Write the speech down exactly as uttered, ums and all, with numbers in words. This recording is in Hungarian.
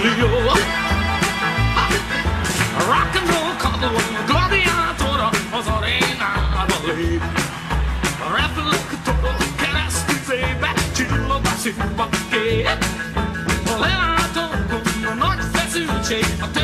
Emilio. Rock and roll called the gladiator az arénába lép. Reflektor keresztüzébe csillog a színbakkép. Lelátom a nagy feszültség a